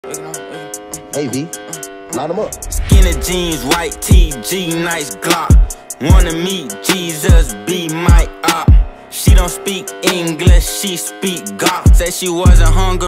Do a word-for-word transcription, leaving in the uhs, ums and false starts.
Hey V, line them up. Skinny jeans, white T G, nice Glock. Wanna meet Jesus, be my op. She don't speak English, she speak God. Said she wasn't hungry.